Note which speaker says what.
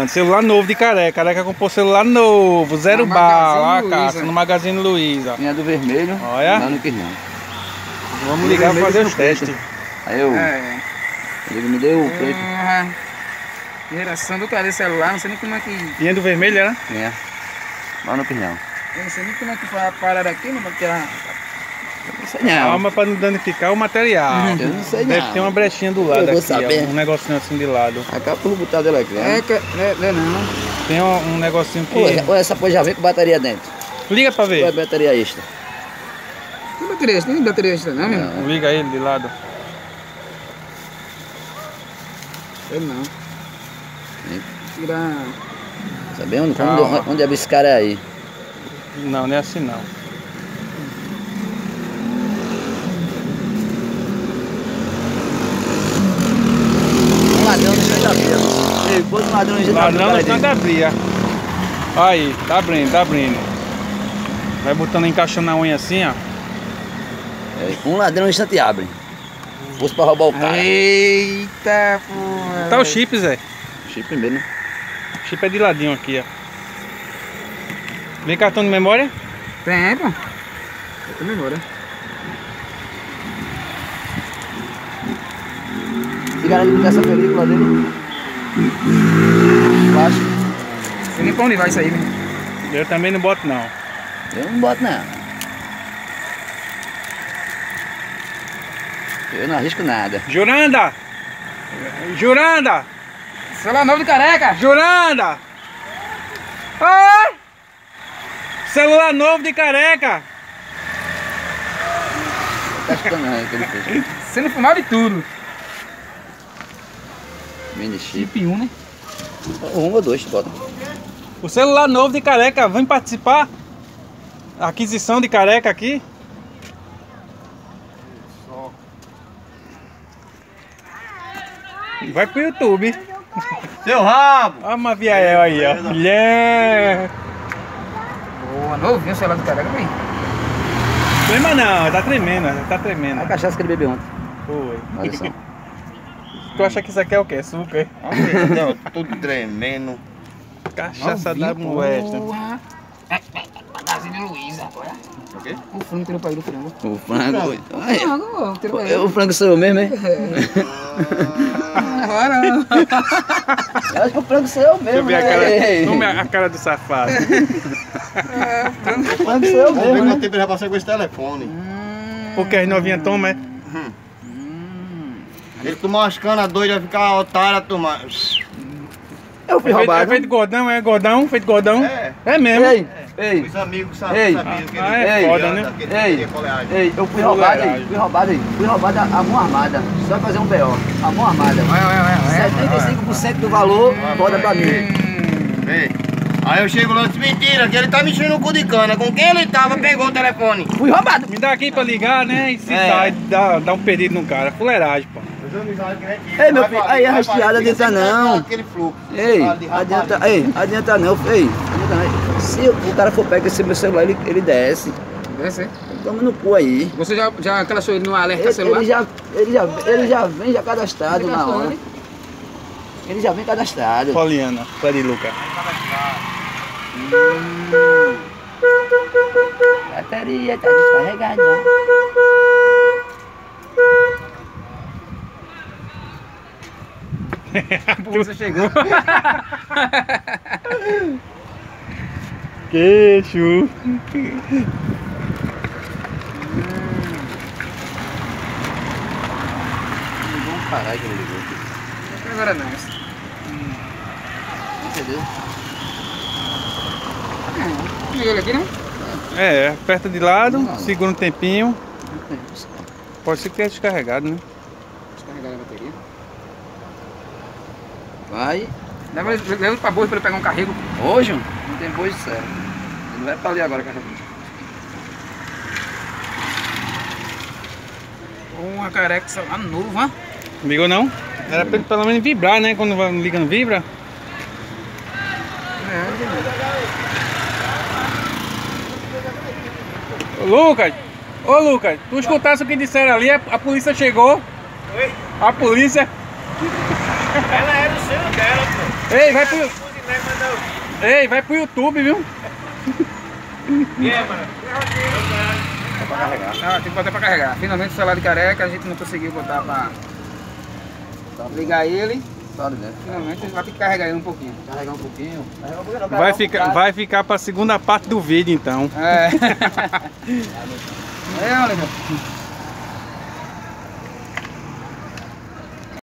Speaker 1: mano. Celular novo de Careca. Careca comprou celular novo, zero bala. Olha a caixa, no Magazine Luiza.
Speaker 2: Minha do vermelho.
Speaker 1: Olha.
Speaker 2: Não quis não.
Speaker 1: Vamos ligar pra fazer os testes.
Speaker 2: Aí eu. Ele me deu o preto.
Speaker 3: Geração do cara de celular, não sei nem como é que.
Speaker 1: Tinha do vermelho, né?
Speaker 2: É. Mas não quis não.
Speaker 3: Eu não sei nem como é que foi a parada aqui, mas porque ela.
Speaker 2: Eu não sei não.
Speaker 1: Calma pra não danificar o material.
Speaker 2: Eu não sei não.
Speaker 1: Deve ter uma brechinha do lado
Speaker 2: vou
Speaker 1: aqui,
Speaker 2: saber.
Speaker 1: ó, um negocinho assim de lado.
Speaker 2: Acaba por botar dela aqui.
Speaker 3: Não.
Speaker 1: Tem um negocinho que...
Speaker 2: Ou essa porra já vem com bateria dentro.
Speaker 1: Liga pra
Speaker 2: Ou é
Speaker 1: ver.
Speaker 2: bateria extra?
Speaker 3: Tem bateria extra? Tem bateria extra não, meu irmão?
Speaker 1: Liga ele de lado.
Speaker 3: Eu não. Tirar.
Speaker 2: Sabe onde é esse cara aí?
Speaker 1: Não, não é assim não.
Speaker 2: Um ladrão no chão da via. Ei, pôs um ladrão no chão da via.
Speaker 1: Ladrão no chão da bria. Aí, tá abrindo, tá abrindo. Vai botando, encaixando na unha assim, ó.
Speaker 2: Um ladrão no instante abre. Fosse pra roubar o cara.
Speaker 3: Eita, porra.
Speaker 1: Tá o chip, Zé.
Speaker 2: Chip primeiro, né?
Speaker 1: O chip é de ladinho aqui, ó. Vem cartão de memória?
Speaker 3: Tem, pô. Tem memória.
Speaker 2: Se garante botar essa película dele. Plástico.
Speaker 3: Sei nem pra onde vai isso aí, meu.
Speaker 1: Eu também não boto não.
Speaker 2: Eu não boto não. Eu não arrisco nada.
Speaker 1: Juranda! Juranda!
Speaker 3: Celular novo de Careca!
Speaker 1: Juranda! Oi! Celular novo de Careca!
Speaker 2: Tá escutando não, que ele fez.
Speaker 3: Sendo fumado de tudo.
Speaker 2: Mini chip.
Speaker 3: Chip 1, né?
Speaker 2: Um ou dois, bota.
Speaker 1: O celular novo de Careca, vem participar? Aquisição de Careca aqui? Vai pro YouTube.
Speaker 2: Seu rabo!
Speaker 1: Olha uma Viael aí, ó. Mulher!
Speaker 3: Boa, novinho o celular do Careca, vem.
Speaker 1: Trema não, tá tremendo, tá tremendo.
Speaker 2: A cachaça que ele bebeu ontem.
Speaker 1: Foi.
Speaker 2: Olha só.
Speaker 1: Tu acha que isso aqui é o quê? Açúcar?
Speaker 4: Não, tudo tremendo.
Speaker 1: Cachaça da molesta.
Speaker 3: Porra. Magazine Luiza, olha.
Speaker 4: O quê?
Speaker 3: O frango tirou pra ele, o frango.
Speaker 2: O frango. Ai,
Speaker 3: Frango, tirou pra ele.
Speaker 2: o frango sou eu mesmo, hein?
Speaker 3: Agora.
Speaker 2: Eu acho que o frango sou eu
Speaker 1: Deixa eu
Speaker 2: mesmo,
Speaker 1: ver a cara,
Speaker 2: né?
Speaker 1: como é a cara do safado.
Speaker 2: O frango sou eu
Speaker 4: Vamos ver
Speaker 2: mesmo,
Speaker 4: quanto
Speaker 2: né?
Speaker 4: tempo ele já passou com esse telefone.
Speaker 1: Porque as novinhas tomam, é?
Speaker 4: Ele tomou umas canas doidas, vai ficar otário a tomar.
Speaker 2: Eu fui roubado.
Speaker 1: É feito gordão, é gordão, feito gordão.
Speaker 4: É.
Speaker 1: É mesmo.
Speaker 2: Ei,
Speaker 4: Os amigos
Speaker 2: Ei.
Speaker 4: sabiam que
Speaker 1: Ah,
Speaker 4: ele...
Speaker 1: é foda, né?
Speaker 2: ei, eu fui roubado aí, fui roubado a mão armada, só fazer um BO, a mão armada, 75% do valor, roda pra mim.
Speaker 4: Ei. Aí eu chego lá e disse, mentira, que ele tá mexendo no cu de cana. Com quem ele tava, pegou o telefone.
Speaker 2: Fui roubado.
Speaker 1: Me dá aqui pra ligar, né? E se sai, dá um pedido no cara. Fuleiragem, pô.
Speaker 2: Ei, meu filho, aí a rasteada adianta não.
Speaker 4: Aquele fluxo.
Speaker 2: Ei, adianta não, adianta não. Se o cara for pegar esse meu celular, ele desce.
Speaker 3: Desce,
Speaker 2: Toma no cu aí.
Speaker 3: Você já cadastrou ele no alerta celular?
Speaker 2: Ele já vem cadastrado na hora. Ele já vem cadastrado.
Speaker 1: Poliana, Clariluca.
Speaker 2: Bateria tá descarregada.
Speaker 3: A polícia chegou.
Speaker 1: Queixo.
Speaker 2: Vamos parar que ele ligou aqui.
Speaker 3: Agora não.
Speaker 2: Entendeu?
Speaker 3: Ligou ele aqui, não?
Speaker 1: É, aperta de lado, segura um tempinho. Pode ser que tenha descarregado, né?
Speaker 3: Descarregar a bateria.
Speaker 2: Vai.
Speaker 3: Leva ele pra bolsa pra ele pegar um carrego.
Speaker 2: Hoje não tem boi de serra. Ele vai pra ali agora, cara.
Speaker 3: Uma Careca, celular novo, ó.
Speaker 1: Ligou não? Era pra ele pelo menos vibrar, né? Quando liga não vibra. Ô Lucas, tu escutasse o que disseram ali? A polícia chegou. Oi? A polícia.
Speaker 4: Ela era o seu dela, pô.
Speaker 1: Ei, vai pro. Ei, vai pro YouTube, viu?
Speaker 3: Pra carregar. Não, tem que botar pra carregar. Finalmente o celular de careca, a gente não conseguiu botar pra ligar ele. Finalmente a gente vai ter que carregar ele um pouquinho.
Speaker 2: Carregar um pouquinho.
Speaker 1: Vai ficar pra segunda parte do vídeo, então.
Speaker 3: É. É, olha.